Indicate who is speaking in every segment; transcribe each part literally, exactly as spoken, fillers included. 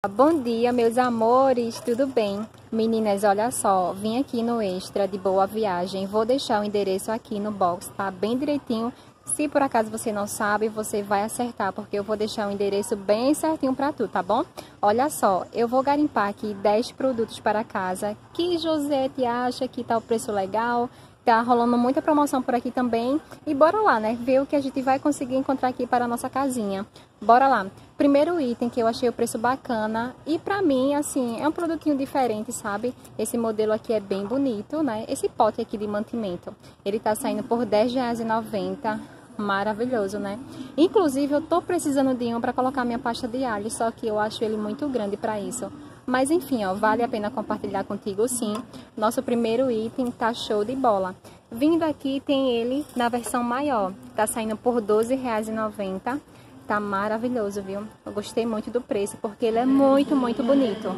Speaker 1: Bom dia, meus amores, tudo bem? Meninas, olha só, vim aqui no Extra de Boa Viagem, vou deixar o endereço aqui no box, tá? Bem direitinho. Se por acaso você não sabe, você vai acertar, porque eu vou deixar o endereço bem certinho pra tu, tá bom? Olha só, eu vou garimpar aqui dez produtos para casa, que Josete acha que tá o preço legal. Tá rolando muita promoção por aqui também. E bora lá, né? Ver o que a gente vai conseguir encontrar aqui para a nossa casinha. Bora lá. Primeiro item que eu achei o preço bacana. E pra mim, assim, é um produtinho diferente, sabe? Esse modelo aqui é bem bonito, né? Esse pote aqui de mantimento. Ele tá saindo por dez reais e noventa centavos. Maravilhoso, né? Inclusive, eu tô precisando de um para colocar minha pasta de alho. Só que eu acho ele muito grande para isso. Mas enfim, ó, vale a pena compartilhar contigo sim. Nosso primeiro item tá show de bola. Vindo aqui tem ele na versão maior. Tá saindo por doze reais e noventa centavos. Tá maravilhoso, viu? Eu gostei muito do preço, porque ele é muito, muito bonito.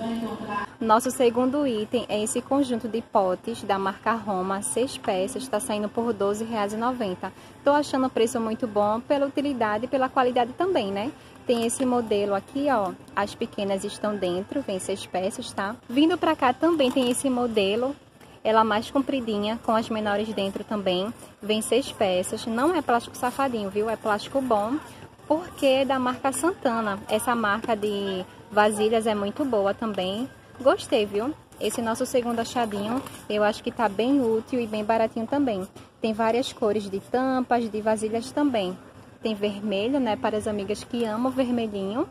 Speaker 1: Nosso segundo item é esse conjunto de potes da marca Roma, seis peças, tá saindo por doze reais e noventa centavos. Tô achando o preço muito bom pela utilidade e pela qualidade também, né? Tem esse modelo aqui, ó, as pequenas estão dentro, vem seis peças, tá? Vindo pra cá também tem esse modelo, ela mais compridinha, com as menores dentro também, vem seis peças, não é plástico safadinho, viu? É plástico bom, porque é da marca Santana. Essa marca de vasilhas é muito boa também, gostei, viu? Esse nosso segundo achadinho, eu acho que tá bem útil e bem baratinho também. Tem várias cores de tampas, de vasilhas também. Tem vermelho, né, para as amigas que amam vermelhinho.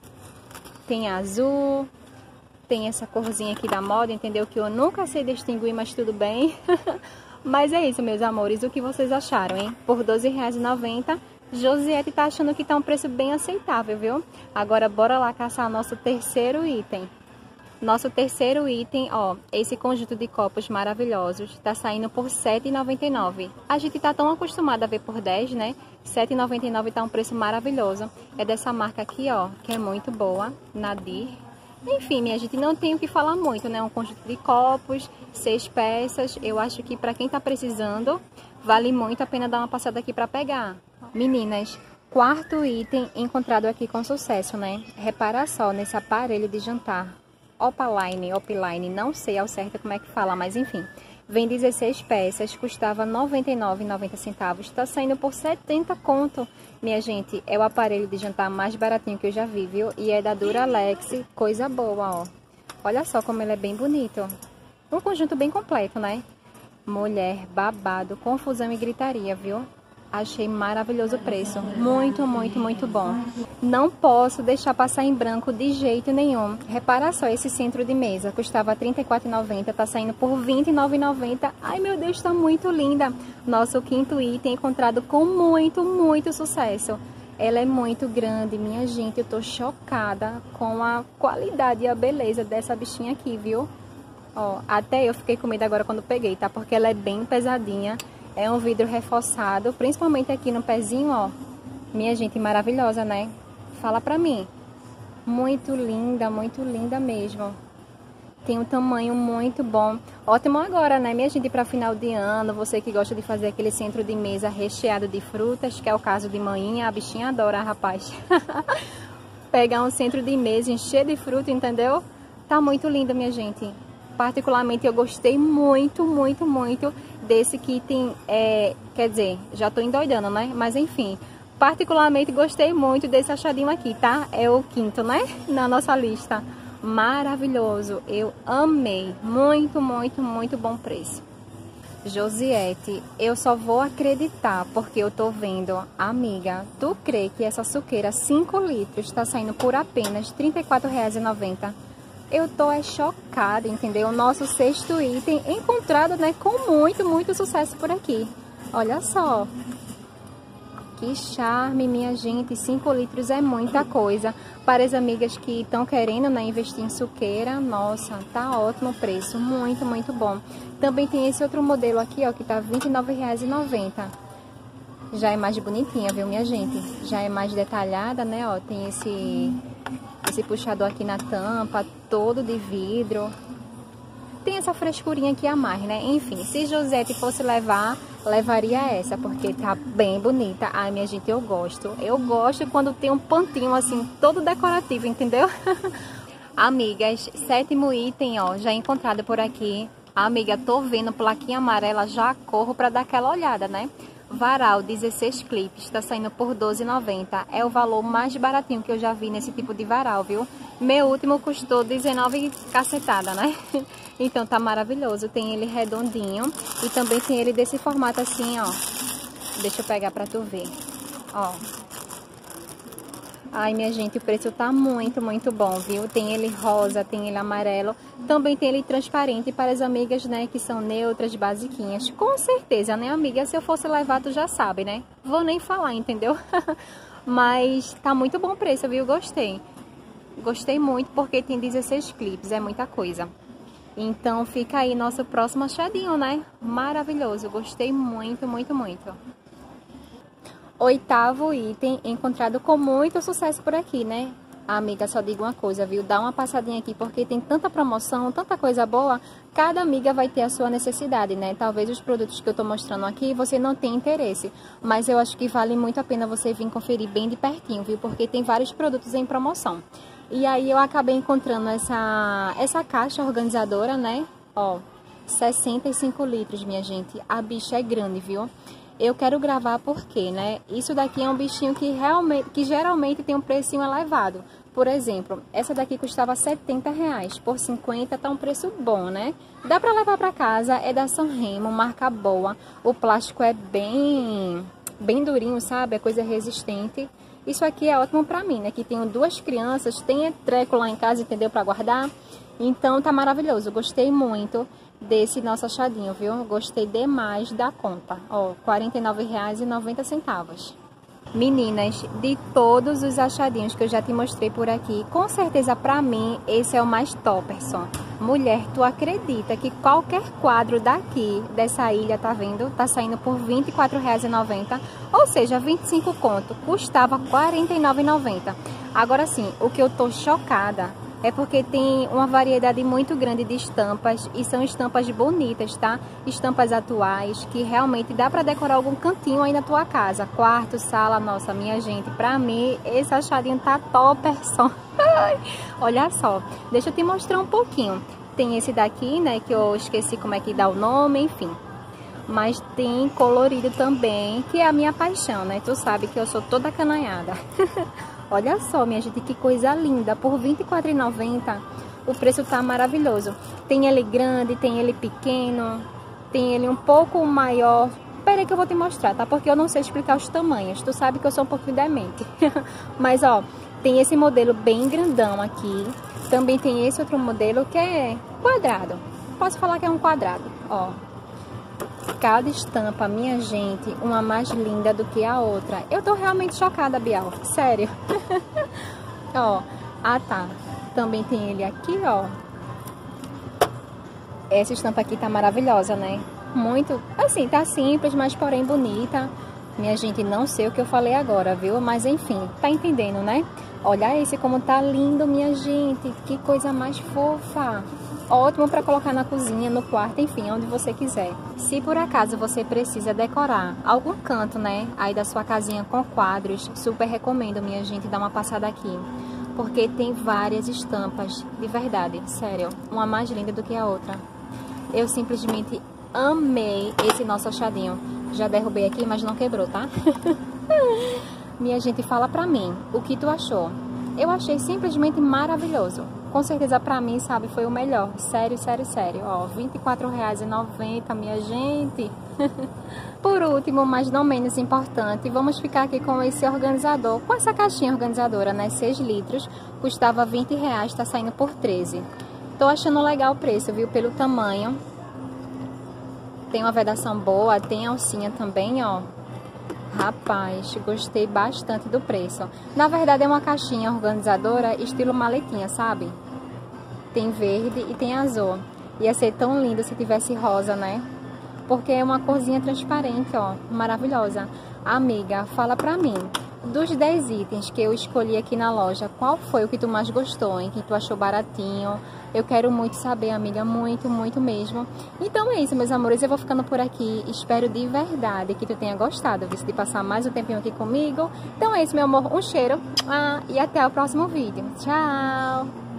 Speaker 1: Tem azul. Tem essa corzinha aqui da moda, entendeu? Que eu nunca sei distinguir, mas tudo bem. Mas é isso, meus amores. O que vocês acharam, hein? Por doze reais e noventa centavos. Josiette tá achando que tá um preço bem aceitável, viu? Agora, bora lá caçar nosso terceiro item. Nosso terceiro item, ó, esse conjunto de copos maravilhosos, tá saindo por sete reais e noventa e nove centavos. A gente tá tão acostumado a ver por dez, né? sete reais e noventa e nove centavos tá um preço maravilhoso. É dessa marca aqui, ó, que é muito boa, Nadir. Enfim, minha gente, não tem o que falar muito, né? Um conjunto de copos, seis peças. Eu acho que pra quem tá precisando, vale muito a pena dar uma passada aqui pra pegar. Meninas, quarto item encontrado aqui com sucesso, né? Repara só nesse aparelho de jantar. Opaline, Opaline, não sei ao certo como é que fala, mas enfim. Vem dezesseis peças, custava noventa e nove reais e noventa centavos, tá saindo por setenta conto. Minha gente, é o aparelho de jantar mais baratinho que eu já vi, viu? E é da Duralex, coisa boa, ó. Olha só como ele é bem bonito. Um conjunto bem completo, né? Mulher, babado, confusão e gritaria, viu? Achei maravilhoso o preço. Muito, muito, muito bom. Não posso deixar passar em branco de jeito nenhum. Repara só esse centro de mesa. Custava trinta e quatro reais e noventa centavos. Tá saindo por vinte e nove reais e noventa centavos. Ai, meu Deus, tá muito linda. Nosso quinto item encontrado com muito, muito sucesso. Ela é muito grande, minha gente. Eu tô chocada com a qualidade e a beleza dessa bichinha aqui, viu? Ó, até eu fiquei com medo agora quando peguei, tá? Porque ela é bem pesadinha. É um vidro reforçado, principalmente aqui no pezinho, ó. Minha gente, maravilhosa, né? Fala pra mim. Muito linda, muito linda mesmo. Tem um tamanho muito bom. Ótimo agora, né, minha gente, pra final de ano. Você que gosta de fazer aquele centro de mesa recheado de frutas, que é o caso de manhinha. A bichinha adora, rapaz. Pegar um centro de mesa encher de fruta, entendeu? Tá muito lindo, minha gente. Particularmente, eu gostei muito, muito, muito desse kit, é, quer dizer, já tô endoidando, né? Mas enfim, particularmente gostei muito desse achadinho aqui, tá? É o quinto, né? Na nossa lista. Maravilhoso, eu amei. Muito, muito, muito bom preço. Josiette, eu só vou acreditar porque eu tô vendo, amiga, tu crê que essa suqueira cinco litros tá saindo por apenas trinta e quatro reais e noventa centavos? Eu tô é chocada, entendeu? O nosso sexto item encontrado, né, com muito, muito sucesso por aqui. Olha só. Que charme, minha gente. cinco litros é muita coisa. Para as amigas que estão querendo, né, investir em suqueira, nossa, tá ótimo o preço. Muito, muito bom. Também tem esse outro modelo aqui, ó, que tá vinte e nove reais e noventa centavos. Já é mais bonitinha, viu, minha gente? Já é mais detalhada, né, ó. Tem esse... Esse puxador aqui na tampa, todo de vidro. tem essa frescurinha aqui a mais, né? Enfim, se Josete fosse levar, levaria essa, porque tá bem bonita. Ai, minha gente, eu gosto. Eu gosto quando tem um pantinho assim, todo decorativo, entendeu? Amigas, sétimo item, ó, já encontrado por aqui. Amiga, tô vendo plaquinha amarela, já corro pra dar aquela olhada, né? Varal, dezesseis clipes, tá saindo por doze reais e noventa centavos. É o valor mais baratinho que eu já vi nesse tipo de varal, viu? Meu último custou dezenove reais cacetada, né? Então tá maravilhoso. Tem ele redondinho e também tem ele desse formato assim, ó. Deixa eu pegar pra tu ver. Ó. Ai, minha gente, o preço tá muito, muito bom, viu? Tem ele rosa, tem ele amarelo. Também tem ele transparente para as amigas, né, que são neutras, basiquinhas. Com certeza, né, amiga? Se eu fosse levar, tu já sabe, né? Vou nem falar, entendeu? Mas tá muito bom o preço, viu? Gostei. Gostei muito porque tem dezesseis clipes, é muita coisa. Então fica aí nosso próximo achadinho, né? Maravilhoso, gostei muito, muito, muito. Oitavo item encontrado com muito sucesso por aqui, né? Amiga, só digo uma coisa, viu? Dá uma passadinha aqui porque tem tanta promoção, tanta coisa boa. Cada amiga vai ter a sua necessidade, né? Talvez os produtos que eu tô mostrando aqui você não tenha interesse, mas eu acho que vale muito a pena você vir conferir bem de pertinho, viu? Porque tem vários produtos em promoção. E aí eu acabei encontrando essa, essa caixa organizadora, né? Ó, sessenta e cinco litros, minha gente. A bicha é grande, viu? Eu quero gravar porque, né? Isso daqui é um bichinho que realmente, que geralmente tem um precinho elevado. Por exemplo, essa daqui custava setenta reais. Por cinquenta tá um preço bom, né? Dá pra levar pra casa, é da Sanremo, marca boa. O plástico é bem, bem durinho, sabe? É coisa resistente. Isso aqui é ótimo pra mim, né? Que tenho duas crianças, tem treco lá em casa, entendeu? Pra guardar. Então tá maravilhoso, gostei muito desse nosso achadinho, viu? Gostei demais da conta. Ó, quarenta e nove reais e noventa centavos. Meninas, de todos os achadinhos que eu já te mostrei por aqui, com certeza pra mim esse é o mais topperson. Mulher, tu acredita que qualquer quadro daqui, dessa ilha, tá vendo? Tá saindo por vinte e quatro reais e noventa centavos, ou seja, vinte e cinco conto, custava quarenta e nove reais e noventa centavos. Agora sim, o que eu tô chocada é porque tem uma variedade muito grande de estampas e são estampas bonitas, tá? Estampas atuais que realmente dá pra decorar algum cantinho aí na tua casa. Quarto, sala, nossa, minha gente, pra mim esse achadinho tá topperson. Olha só, deixa eu te mostrar um pouquinho. Tem esse daqui, né, que eu esqueci como é que dá o nome, enfim. Mas tem colorido também, que é a minha paixão, né? Tu sabe que eu sou toda acanhanhada. Olha só, minha gente, que coisa linda. Por vinte e quatro reais e noventa centavos, o preço tá maravilhoso. Tem ele grande, tem ele pequeno, tem ele um pouco maior. Peraí que eu vou te mostrar, tá? Porque eu não sei explicar os tamanhos. Tu sabe que eu sou um pouquinho demente. Mas, ó, tem esse modelo bem grandão aqui. Também tem esse outro modelo que é quadrado. Posso falar que é um quadrado, ó. Cada estampa, minha gente, uma mais linda do que a outra. Eu tô realmente chocada, Bial. Sério. Ó, ah tá. Também tem ele aqui, ó. Essa estampa aqui tá maravilhosa, né? Muito, assim, tá simples, mas porém bonita. Minha gente, não sei o que eu falei agora, viu? Mas enfim, tá entendendo, né? Olha esse como tá lindo, minha gente. Que coisa mais fofa. Ótimo para colocar na cozinha, no quarto, enfim, onde você quiser. Se por acaso você precisa decorar algum canto, né, aí da sua casinha com quadros, super recomendo, minha gente, dar uma passada aqui. Porque tem várias estampas, de verdade, sério, uma mais linda do que a outra. Eu simplesmente amei esse nosso achadinho. Já derrubei aqui, mas não quebrou, tá? Minha gente, fala pra mim, o que tu achou? Eu achei simplesmente maravilhoso. Com certeza pra mim, sabe, foi o melhor. Sério, sério, sério. Ó, vinte e quatro reais e noventa centavos, minha gente. Por último, mas não menos importante, vamos ficar aqui com esse organizador. Com essa caixinha organizadora, né? seis litros. Custava vinte reais, tá saindo por treze. Tô achando legal o preço, viu? Pelo tamanho. Tem uma vedação boa, tem alcinha também, ó. Rapaz, gostei bastante do preço. Na verdade é uma caixinha organizadora estilo maletinha, sabe? Tem verde e tem azul. Ia ser tão lindo se tivesse rosa, né? Porque é uma corzinha transparente, ó. Maravilhosa. Amiga, fala pra mim. Dos dez itens que eu escolhi aqui na loja, qual foi o que tu mais gostou, hein? Que tu achou baratinho? Eu quero muito saber, amiga, muito, muito mesmo. Então é isso, meus amores, eu vou ficando por aqui. Espero de verdade que tu tenha gostado, viu? De passar mais um tempinho aqui comigo. Então é isso, meu amor, um cheiro ah, e até o próximo vídeo. Tchau!